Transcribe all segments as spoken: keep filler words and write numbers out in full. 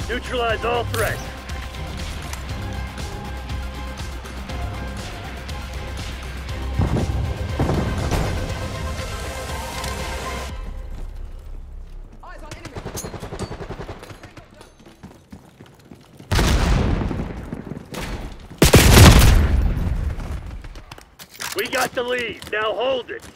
Neutralize all threats. Eyes on enemy. We got the lead. Now hold it.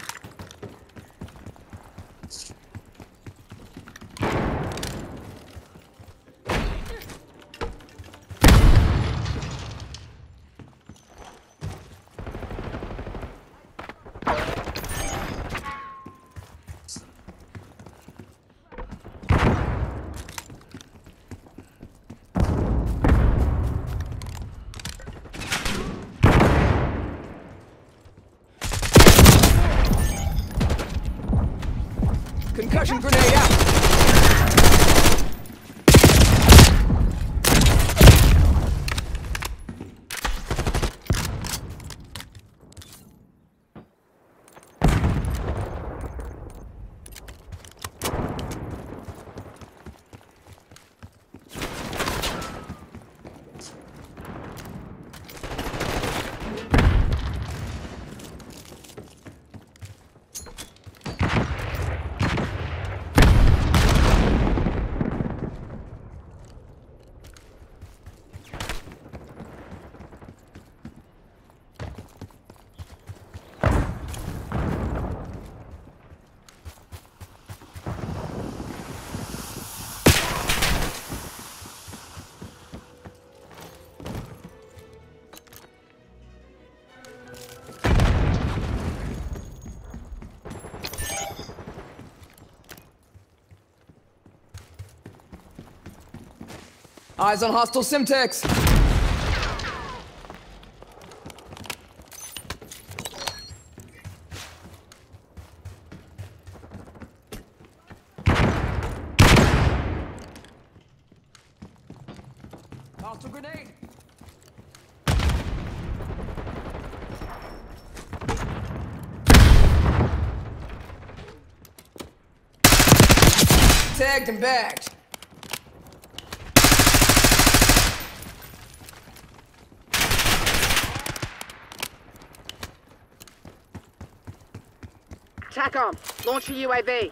Concussion grenade out. Eyes on hostile Simtex. Hostile grenade. Tagged and bagged. TACOM, launch a U A V.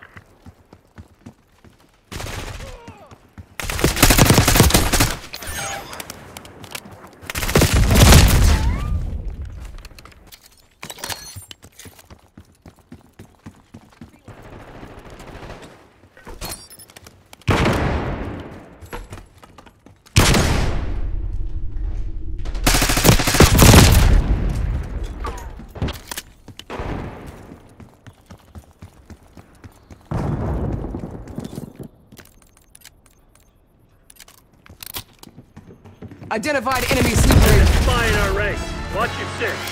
Identified enemy sleeper. Spy in our ranks. Watch your six.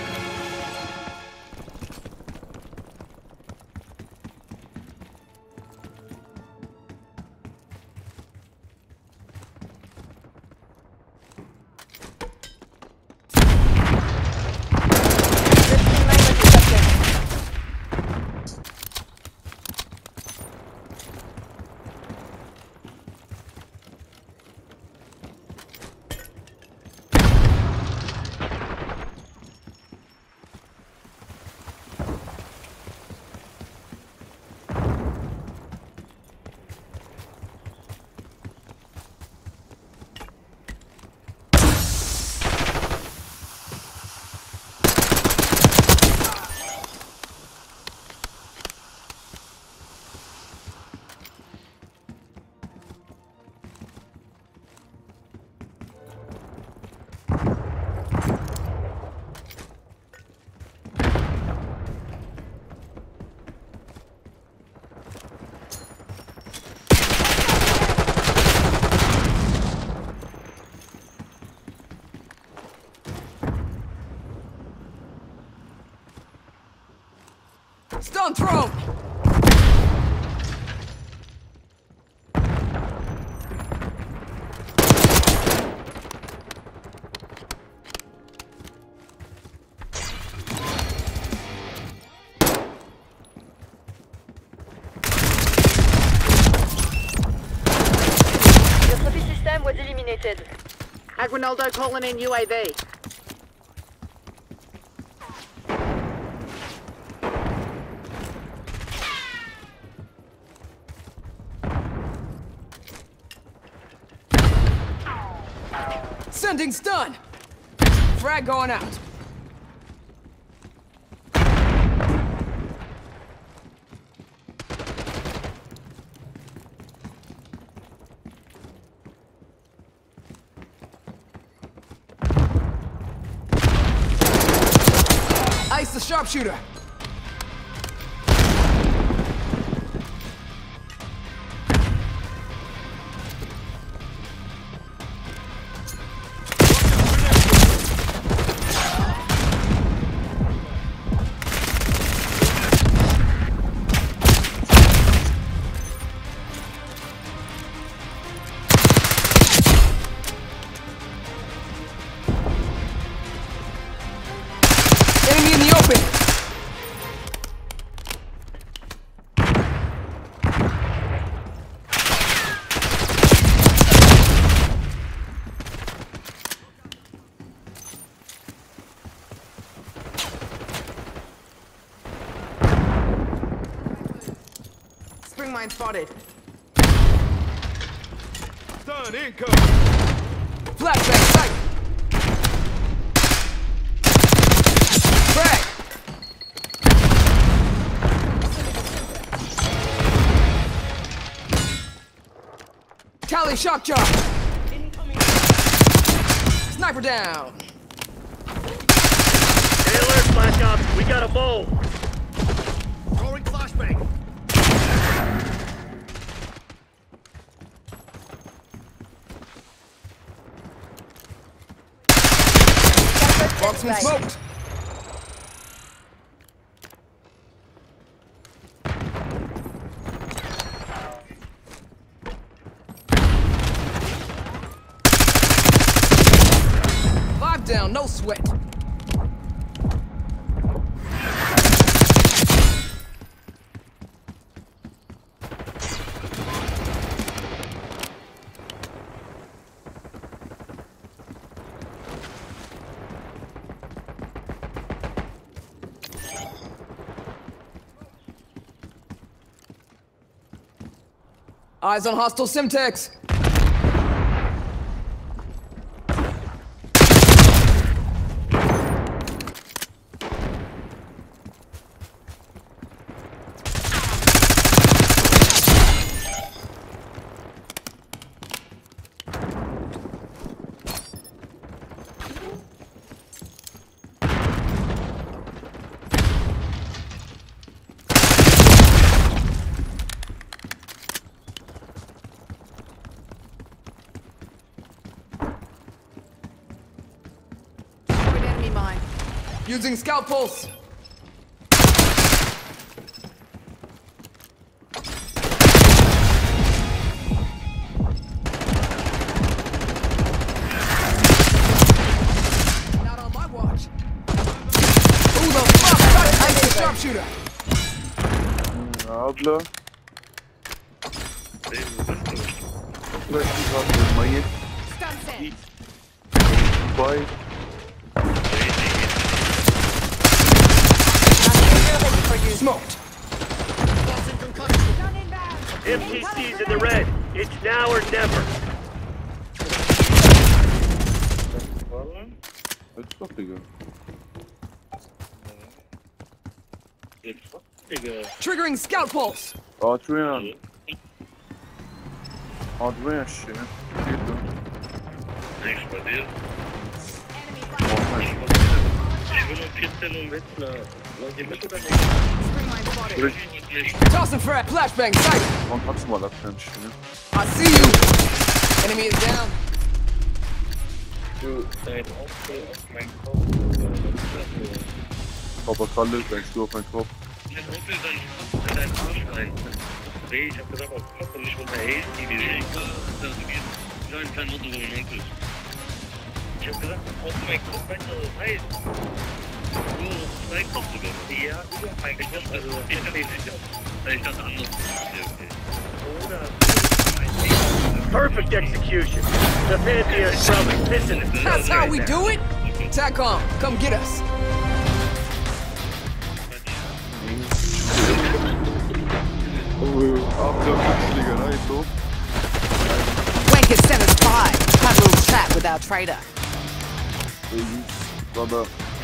Stone thrown! Your position eliminated. Aguinaldo calling in U A V. Sending stun! Frag going out. Ice the sharpshooter. Enemy in the open! Spring mine spotted. Stun incoming. Flashbang sight! Frag! Tally shock job! Sniper down! Stay alert, Black Ops. We got a mole. Throwing flashbang. Marksman smoked! Five down, no sweat. Eyes on hostile Simtex. Enemy mine. Using scout pulse. Not on my watch. Who the fuck got ice the sharpshooter? abla. Vielleicht gerade الميت. باي. Smoked. M T C's in the red. It's now or never. Let's go, Digga. Triggering scout pulse. Adrian. Adrian shit. Nichts bei dir. Ich will um vierzehn Uhr mit. Wollt ihr mit oder nicht? Tossing frag. Flashbang sight. Warum kannst du mal abhören, shit? I see you. Enemy is down. Du, dein Auto auf meinen Kopf. Papa Kalle, denkst du auf meinen Kopf? Mein Onkel, dein dein Arsch rein. Nee, ich hab gesagt, auf Kopf und ich unterhält die Wege. Das ist ein kleines Auto, wo mein Onkel ist. Ich hab gesagt, auf meinen Kopf, weißt du, was das heißt? So, zwei Kopf sogar. Ja, über mein Kopf, also ich hab nicht sicher. Ich dachte anders. Oder, mein Leben. Perfect execution. The Pantheon's probably pissing itself That's how right we now. do it? TACOM, come get us. Abi dört kişi gel hayır top. Wank has sent us five. Have a little chat with our trader. Sana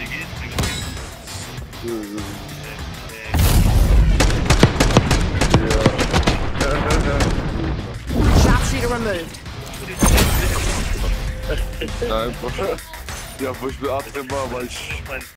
Sharpshooter removed. Nein, ja, wo ich mir abnehmen war, weil ich